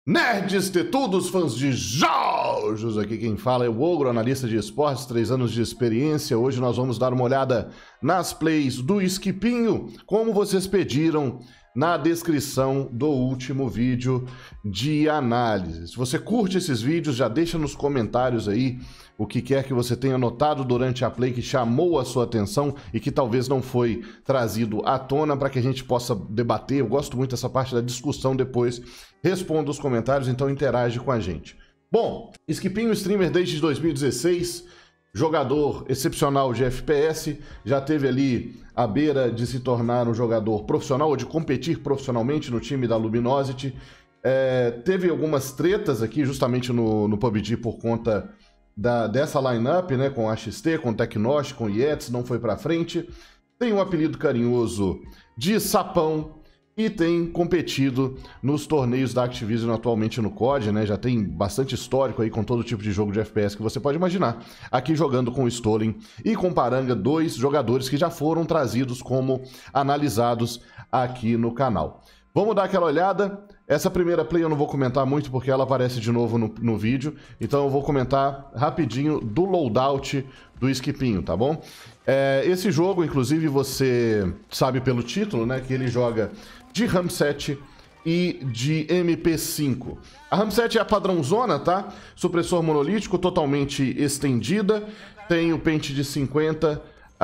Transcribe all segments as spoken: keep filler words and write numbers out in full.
Nerds, tetudos, fãs de jogos! Aqui quem fala é o Ogro, analista de esportes, três anos de experiência. Hoje nós vamos dar uma olhada nas plays do Esquipinho, como vocês pediram na descrição do último vídeo de análise. Se você curte esses vídeos, já deixa nos comentários aí o que quer que você tenha notado durante a play que chamou a sua atenção e que talvez não foi trazido à tona para que a gente possa debater. Eu gosto muito dessa parte da discussão depois. Responda os comentários, então interage com a gente. Bom, Esquipinho streamer desde dois mil e dezesseis, jogador excepcional de F P S, já teve ali à beira de se tornar um jogador profissional ou de competir profissionalmente no time da Luminosity. É, teve algumas tretas aqui justamente no, no P U B G por conta da, dessa lineup, né, com a X T, com Tecnos, com Yetis, não foi pra frente. Tem um apelido carinhoso de Sapão e tem competido nos torneios da Activision atualmente no C O D, né? Já tem bastante histórico aí com todo tipo de jogo de F P S que você pode imaginar. Aqui jogando com o Stolen e com Paranga, dois jogadores que já foram trazidos como analisados aqui no canal. Vamos dar aquela olhada. Essa primeira play eu não vou comentar muito porque ela aparece de novo no, no vídeo. Então eu vou comentar rapidinho do loadout do Esquipinho, tá bom? É, esse jogo, inclusive, você sabe pelo título, né? Que ele joga de RAM sete e de M P cinco. A RAM sete é a padrãozona, tá? Supressor monolítico, totalmente estendida. Tem o pente de cinquenta,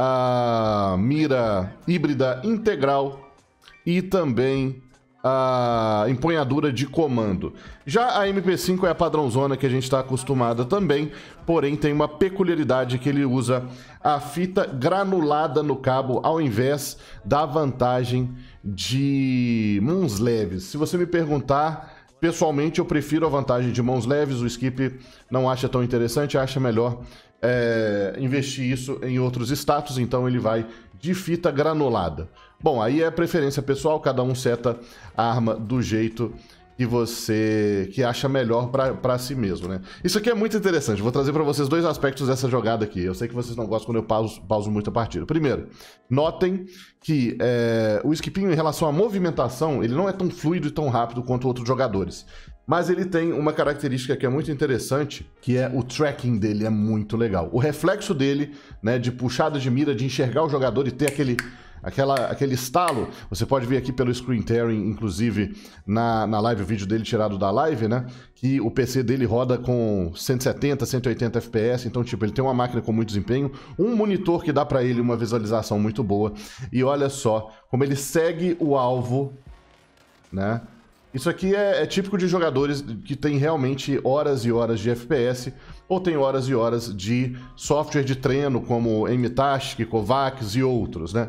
a mira híbrida integral e também a empunhadura de comando. Já a M P cinco é a padrãozona que a gente está acostumada também, porém tem uma peculiaridade que ele usa a fita granulada no cabo ao invés da vantagem de mãos leves. Se você me perguntar, pessoalmente eu prefiro a vantagem de mãos leves, o Skip não acha tão interessante, acha melhor é, investir isso em outros status, então ele vai de fita granulada. Bom, aí é preferência pessoal, cada um seta a arma do jeito que você que acha melhor para si mesmo, né? Isso aqui é muito interessante, vou trazer para vocês dois aspectos dessa jogada aqui. Eu sei que vocês não gostam quando eu pauso, pauso muito a partida. Primeiro, notem que é, o Esquipinho em relação à movimentação, ele não é tão fluido e tão rápido quanto outros jogadores. Mas ele tem uma característica que é muito interessante, que é o tracking dele é muito legal. O reflexo dele, né, de puxada de mira, de enxergar o jogador e ter aquele, aquela, aquele estalo. Você pode ver aqui pelo screen tearing, inclusive, na, na live, o vídeo dele tirado da live, né, que o P C dele roda com cento e setenta, cento e oitenta F P S, então, tipo, ele tem uma máquina com muito desempenho, um monitor que dá pra ele uma visualização muito boa, e olha só como ele segue o alvo, né. Isso aqui é, é típico de jogadores que tem realmente horas e horas de F P S ou tem horas e horas de software de treino como M-Tastic, Kovacs e outros, né?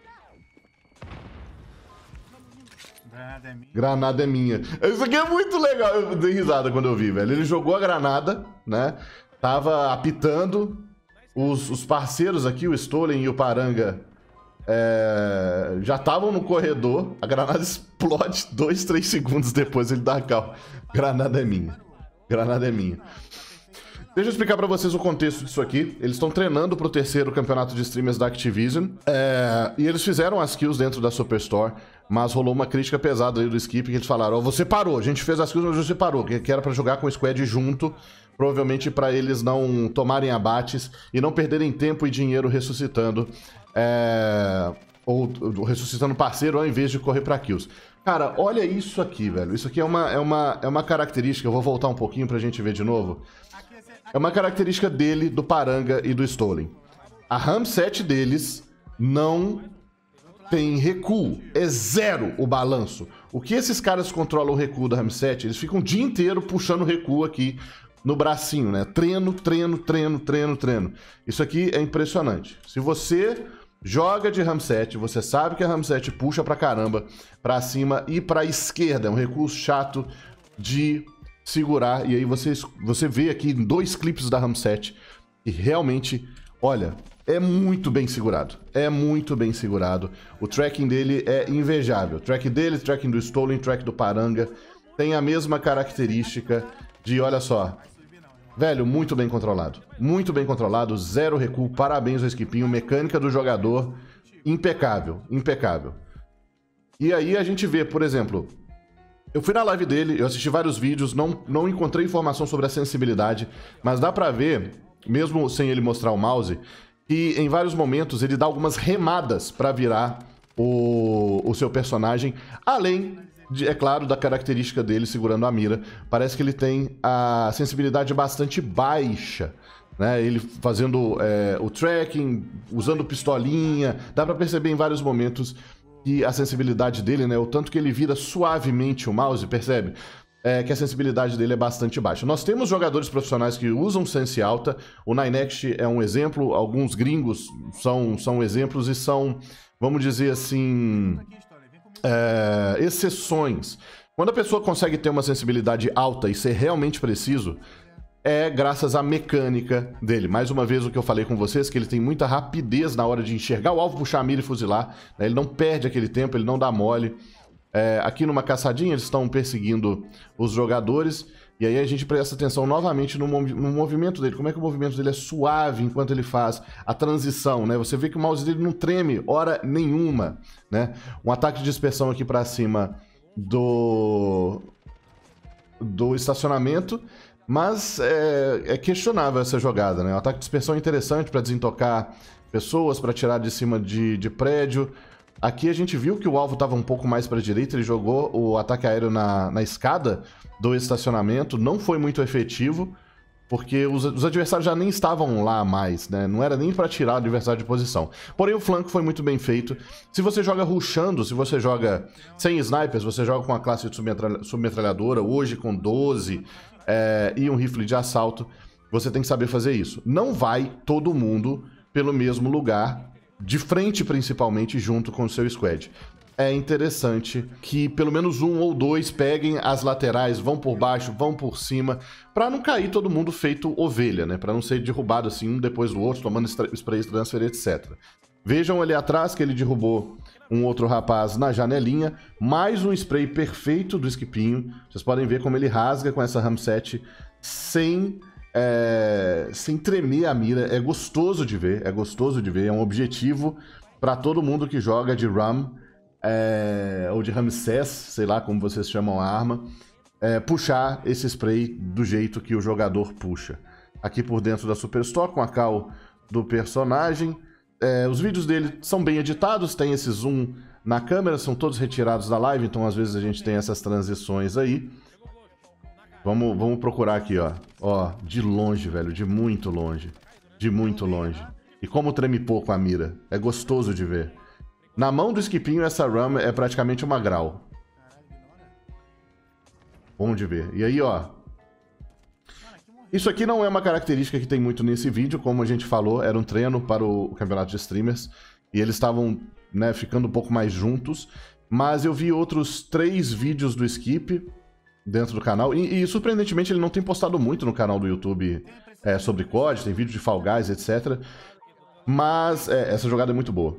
Granada é minha. Granada é minha. Isso aqui é muito legal. Eu dei risada quando eu vi, velho. Ele jogou a granada, né? Tava apitando. Os, os parceiros aqui, o Stolen e o Paranga, É, já estavam no corredor, a granada explode dois, três segundos depois, ele dá cal. Granada é minha. Granada é minha. Deixa eu explicar pra vocês o contexto disso aqui. Eles estão treinando pro terceiro campeonato de streamers da Activision. É, e eles fizeram as kills dentro da Superstore, mas rolou uma crítica pesada aí do Skip, que eles falaram, ó, oh, você parou, a gente fez as kills, mas você parou, que era pra jogar com o squad junto, provavelmente pra eles não tomarem abates e não perderem tempo e dinheiro ressuscitando É... ou, ou ressuscitando parceiro ao invés de correr pra kills. Cara, olha isso aqui, velho. Isso aqui é uma, é uma, é uma característica, eu vou voltar um pouquinho pra gente ver de novo. É uma característica dele, do Paranga e do Stolen. A RAM sete deles não tem recuo. É zero o balanço. O que esses caras controlam o recuo da RAM sete, eles ficam o dia inteiro puxando o recuo aqui no bracinho, né? Treino, treino, treino, treino, treino. Isso aqui é impressionante. Se você joga de RAM sete, você sabe que a RAM sete puxa pra caramba, pra cima e pra esquerda. É um recuo chato de segurar. E aí você, você vê aqui em dois clipes da RAM sete e realmente, olha, é muito bem segurado. É muito bem segurado. O tracking dele é invejável. O tracking dele, tracking do Stolen, track do Paranga, tem a mesma característica de, olha só, velho, muito bem controlado. Muito bem controlado, zero recuo, parabéns ao Esquipinho, mecânica do jogador, impecável, impecável. E aí a gente vê, por exemplo, Eu fui na live dele, eu assisti vários vídeos, não, não encontrei informação sobre a sensibilidade, mas dá pra ver, mesmo sem ele mostrar o mouse, que em vários momentos ele dá algumas remadas pra virar o, o seu personagem, além, de, é claro, da característica dele segurando a mira. Parece que ele tem a sensibilidade bastante baixa, né? Ele fazendo é, o tracking, usando pistolinha, dá pra perceber em vários momentos que a sensibilidade dele, né, o tanto que ele vira suavemente o mouse, percebe? É, que a sensibilidade dele é bastante baixa. Nós temos jogadores profissionais que usam sense alta, o Ninext é um exemplo, alguns gringos são, são exemplos e são, vamos dizer assim, é, exceções. Quando a pessoa consegue ter uma sensibilidade alta e ser realmente preciso, é graças à mecânica dele. Mais uma vez o que eu falei com vocês, que ele tem muita rapidez na hora de enxergar o alvo, puxar a mira e fuzilar, né? Ele não perde aquele tempo, ele não dá mole. É, aqui numa caçadinha eles estão perseguindo os jogadores, e aí a gente presta atenção novamente no, mov no movimento dele, como é que o movimento dele é suave enquanto ele faz a transição, né? Você vê que o mouse dele não treme hora nenhuma, né? Um ataque de dispersão aqui pra cima do, do estacionamento. Mas é, é questionável essa jogada, né? O ataque de dispersão é interessante para desintocar pessoas, para tirar de cima de, de prédio. Aqui a gente viu que o alvo estava um pouco mais para a direita, ele jogou o ataque aéreo na, na escada do estacionamento. Não foi muito efetivo, porque os, os adversários já nem estavam lá mais, né? Não era nem para tirar o adversário de posição. Porém, o flanco foi muito bem feito. Se você joga rushando, se você joga sem snipers, você joga com a classe de submetralha, submetralhadora, hoje com doze... É, e um rifle de assalto, você tem que saber fazer isso. Não vai todo mundo pelo mesmo lugar, de frente principalmente, junto com o seu squad. É interessante que pelo menos um ou dois peguem as laterais, vão por baixo, vão por cima, pra não cair todo mundo feito ovelha, né? Pra não ser derrubado assim um depois do outro, tomando spray, transfer, etcétera. Vejam ali atrás que ele derrubou um outro rapaz na janelinha, mais um spray perfeito do Esquipinho. Vocês podem ver como ele rasga com essa Ramset sem, é, sem tremer a mira. É gostoso de ver, é gostoso de ver. É um objetivo para todo mundo que joga de Ram, é, ou de Ramsés, sei lá como vocês chamam a arma, é, puxar esse spray do jeito que o jogador puxa. Aqui por dentro da Super Stock, com a cal do personagem. É, os vídeos dele são bem editados, tem esse zoom na câmera, são todos retirados da live, então às vezes a gente tem essas transições aí. Vamos, vamos procurar aqui, ó. Ó, de longe, velho, de muito longe. De muito longe. E como treme pouco a mira. É gostoso de ver. Na mão do Esquipinho, essa RAM é praticamente uma grau. Bom de ver. E aí, ó. Isso aqui não é uma característica que tem muito nesse vídeo, como a gente falou, era um treino para o campeonato de streamers, e eles estavam, né, ficando um pouco mais juntos, mas eu vi outros três vídeos do Skip dentro do canal, e, e surpreendentemente ele não tem postado muito no canal do YouTube é, sobre C O D, tem vídeo de Fall Guys, etcétera. Mas, é, essa jogada é muito boa,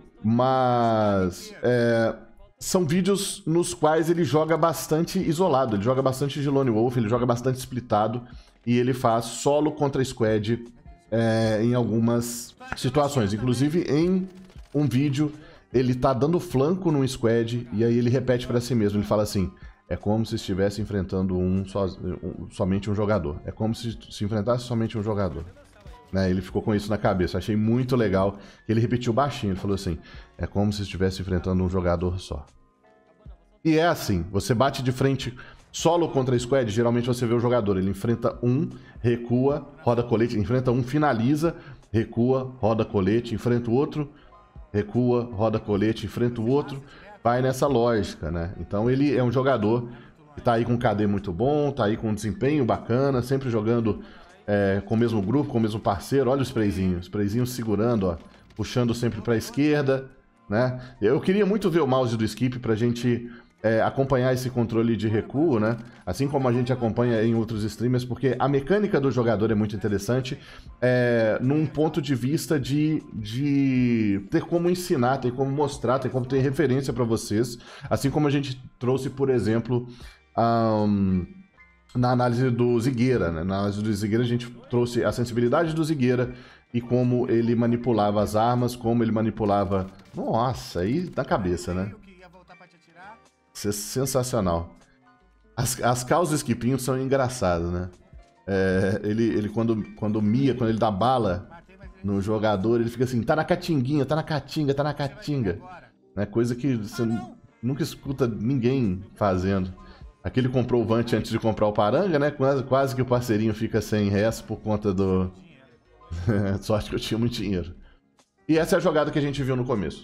mas é, são vídeos nos quais ele joga bastante isolado, ele joga bastante de Lone Wolf, ele joga bastante splitado, e ele faz solo contra squad é, em algumas situações. Inclusive, em um vídeo, ele tá dando flanco num squad e aí ele repete pra si mesmo. Ele fala assim, é como se estivesse enfrentando um, so, um somente um jogador. É como se se enfrentasse somente um jogador. Né? Ele ficou com isso na cabeça. Achei muito legal. Ele repetiu baixinho. Ele falou assim, é como se estivesse enfrentando um jogador só. E é assim, você bate de frente... Solo contra squad, geralmente você vê o jogador, ele enfrenta um, recua, roda colete, enfrenta um, finaliza, recua, roda colete, enfrenta o outro, recua, roda colete, enfrenta o outro, vai nessa lógica, né? Então ele é um jogador que tá aí com um K D muito bom, tá aí com um desempenho bacana, sempre jogando é, com o mesmo grupo, com o mesmo parceiro. Olha o sprayzinho, o sprayzinho segurando, ó, puxando sempre pra esquerda, né? Eu queria muito ver o mouse do Skip pra gente... É, acompanhar esse controle de recuo, né? Assim como a gente acompanha em outros streamers, porque a mecânica do jogador é muito interessante, é, num ponto de vista de, de ter como ensinar, ter como mostrar, ter como ter referência para vocês, assim como a gente trouxe, por exemplo, um, na análise do Zigueira, né? Na análise do Zigueira a gente trouxe a sensibilidade do Zigueira e como ele manipulava as armas, como ele manipulava... Nossa, aí na cabeça, né? Sensacional. As, as calls do Skipinho são engraçadas, né? É, ele, ele quando, quando mia, quando ele dá bala no jogador, ele fica assim, tá na catinguinha, tá na catinga, tá na catinga. Né? Coisa que você nunca escuta ninguém fazendo. Aqui ele comprou o Vant antes de comprar o Paranga, né? Quase, quase que o parceirinho fica sem resto por conta do... Sorte que eu tinha muito dinheiro. E essa é a jogada que a gente viu no começo.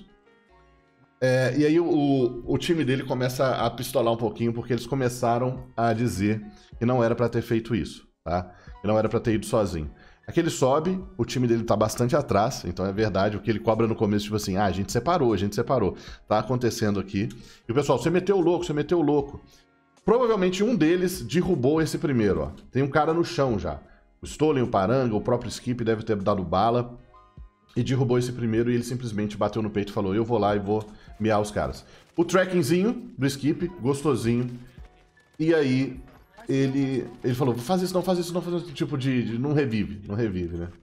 É, e aí o, o time dele começa a pistolar um pouquinho, porque eles começaram a dizer que não era pra ter feito isso, tá? Que não era pra ter ido sozinho. Aqui ele sobe, o time dele tá bastante atrás, então é verdade, o que ele cobra no começo, tipo assim, ah, a gente separou, a gente separou. Tá acontecendo aqui. E o pessoal, você meteu o louco, você meteu o louco. Provavelmente um deles derrubou esse primeiro, ó. Tem um cara no chão já. O Stolen, o Paranga, o próprio Skip deve ter dado bala. E derrubou esse primeiro e ele simplesmente bateu no peito e falou, eu vou lá e vou mear os caras. O trackingzinho do Skip, gostosinho. E aí, ele, ele falou, faz isso não, faz isso não, faz isso. Tipo de, de, não revive, não revive, né?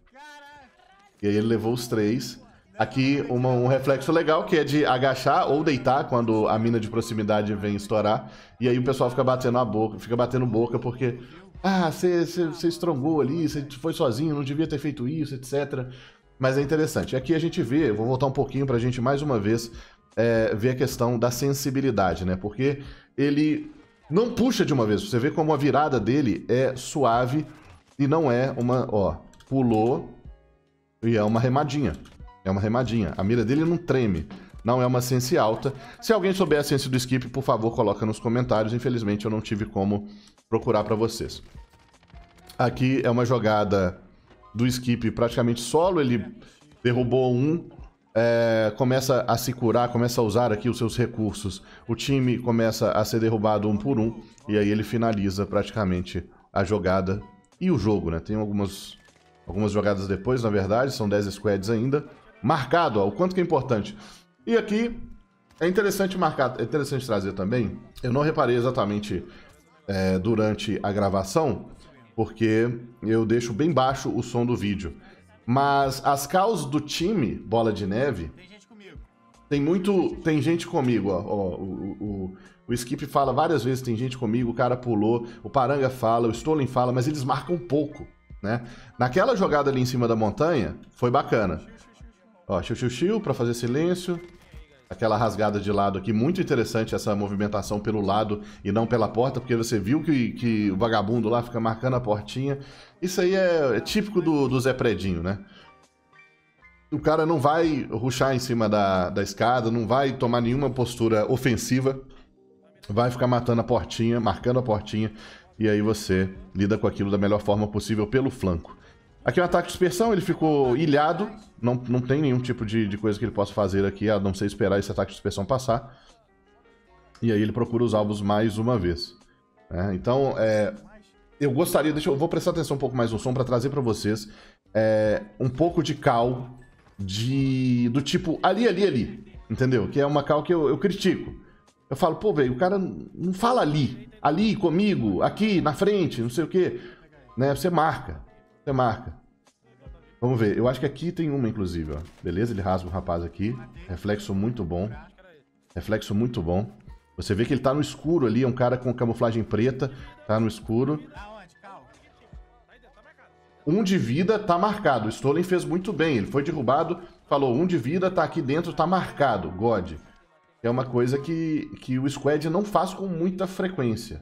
E aí ele levou os três. Aqui uma, um reflexo legal, que é de agachar ou deitar quando a mina de proximidade vem estourar. E aí o pessoal fica batendo a boca, fica batendo boca porque... Ah, você estrongou ali, você foi sozinho, não devia ter feito isso, etcétera. Mas é interessante. Aqui a gente vê, eu vou voltar um pouquinho pra gente mais uma vez é, ver a questão da sensibilidade, né? Porque ele não puxa de uma vez. Você vê como a virada dele é suave e não é uma... Ó, pulou e é uma remadinha. É uma remadinha. A mira dele não treme. Não é uma sense alta. Se alguém souber a sense do Skip, por favor, coloca nos comentários. Infelizmente eu não tive como procurar pra vocês. Aqui é uma jogada... do Skip praticamente solo, ele derrubou um, é, começa a se curar, começa a usar aqui os seus recursos, o time começa a ser derrubado um por um, e aí ele finaliza praticamente a jogada e o jogo, né? Tem algumas, algumas jogadas depois, na verdade, são dez squads ainda, marcado, ó, o quanto que é importante. E aqui é interessante marcar, é interessante trazer também, eu não reparei exatamente é, durante a gravação, porque eu deixo bem baixo o som do vídeo. Mas as calls do time Bola de Neve... Tem gente comigo. Tem muito... Tem gente comigo, ó. ó o, o, o Skip fala várias vezes, tem gente comigo, o cara pulou, o Paranga fala, o Stolen fala, mas eles marcam pouco, né? Naquela jogada ali em cima da montanha, foi bacana. Ó, xiu, xiu, xiu, pra fazer silêncio. Aquela rasgada de lado aqui, muito interessante essa movimentação pelo lado e não pela porta, porque você viu que, que o vagabundo lá fica marcando a portinha. Isso aí é, é típico do, do Zé Predinho, né? O cara não vai rushar em cima da, da escada, não vai tomar nenhuma postura ofensiva, vai ficar matando a portinha, marcando a portinha, e aí você lida com aquilo da melhor forma possível pelo flanco. Aqui é um ataque de dispersão, ele ficou ilhado, não, não tem nenhum tipo de, de coisa que ele possa fazer aqui, a não ser esperar esse ataque de dispersão passar. E aí ele procura os alvos mais uma vez. É, então, é, eu gostaria, deixa eu vou prestar atenção um pouco mais no som para trazer para vocês é, um pouco de cal de, do tipo ali, ali, ali, entendeu? Que é uma cal que eu, eu critico. Eu falo, pô, velho, o cara não fala ali, ali, comigo, aqui, na frente, não sei o quê. Né? Você marca. Você marca. Vamos ver. Eu acho que aqui tem uma, inclusive, ó. Beleza? Ele rasga o rapaz aqui. Reflexo muito bom. Reflexo muito bom. Você vê que ele tá no escuro ali. É um cara com camuflagem preta. Tá no escuro. Um de vida tá marcado. O Stolen fez muito bem. Ele foi derrubado. Falou, um de vida tá aqui dentro, tá marcado. God. É uma coisa que, que o Squad não faz com muita frequência.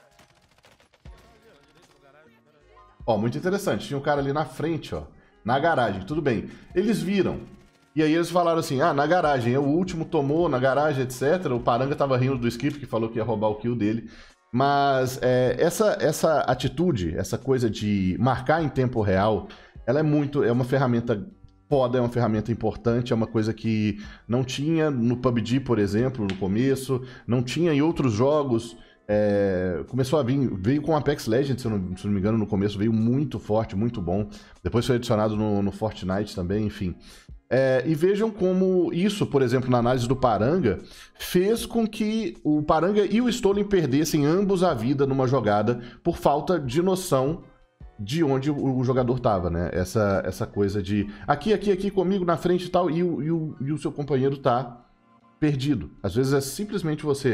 Ó, muito interessante. Tinha um cara ali na frente, ó. Na garagem. Tudo bem. Eles viram. E aí eles falaram assim, ah, na garagem. O último tomou na garagem, etcétera. O Paranga tava rindo do Skip, que falou que ia roubar o kill dele. Mas é, essa, essa atitude, essa coisa de marcar em tempo real, ela é muito... É uma ferramenta foda, é uma ferramenta importante. É uma coisa que não tinha no P U B G, por exemplo, no começo. Não tinha em outros jogos... É, começou a vir, veio com Apex Legends, se eu, não, se eu não me engano, no começo, veio muito forte, muito bom. Depois foi adicionado no, no Fortnite também, enfim. É, e vejam como isso, por exemplo, na análise do Paranga, fez com que o Paranga e o Stolen perdessem ambos a vida numa jogada por falta de noção de onde o, o jogador estava, né? Essa, essa coisa de aqui, aqui, aqui comigo na frente e tal, e o, e o, e o seu companheiro tá perdido. Às vezes é simplesmente você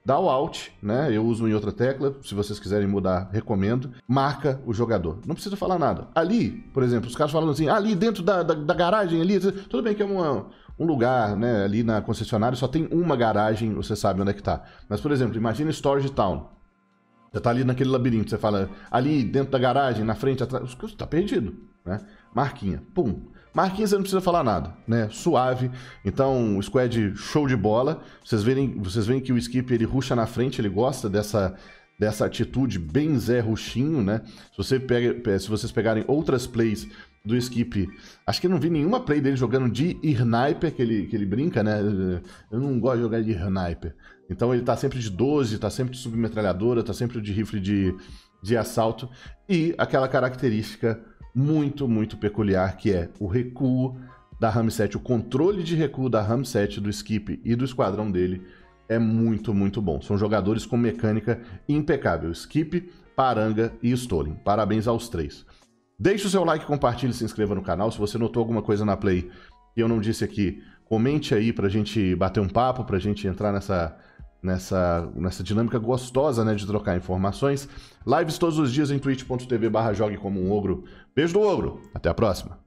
dá o Alt, né? Eu uso em outra tecla, se vocês quiserem mudar, recomendo. Marca o jogador. Não precisa falar nada. Ali, por exemplo, os caras falando assim, ali dentro da, da, da garagem, ali, tudo bem que é uma, um lugar, né? Ali na concessionária só tem uma garagem, você sabe onde é que tá. Mas, por exemplo, imagina Storage Town. Você tá ali naquele labirinto, você fala, ali dentro da garagem, na frente, atrás, você tá perdido, né? Marquinha, pum. Marquinhos você não precisa falar nada, né? Suave. Então, o squad show de bola. Vocês veem, vocês veem que o Skip, ele rusha na frente, ele gosta dessa, dessa atitude bem Zé Ruxinho, né? Se, você pega, se vocês pegarem outras plays do Skip, acho que eu não vi nenhuma play dele jogando de sniper, que ele, que ele brinca, né? Eu não gosto de jogar de sniper. Então ele tá sempre de doze, tá sempre de submetralhadora, tá sempre de rifle de, de assalto. E aquela característica muito, muito peculiar, que é o recuo da RAM sete, o controle de recuo da RAM sete do Skip e do esquadrão dele é muito, muito bom. São jogadores com mecânica impecável. Skip, Paranga e Stolen. Parabéns aos três. Deixe o seu like, compartilhe e se inscreva no canal. Se você notou alguma coisa na play que eu não disse aqui, comente aí pra gente bater um papo, pra gente entrar nessa... Nessa, nessa dinâmica gostosa, né, de trocar informações. Lives todos os dias em twitch ponto tv barra jogue como um ogro. Beijo do ogro, até a próxima.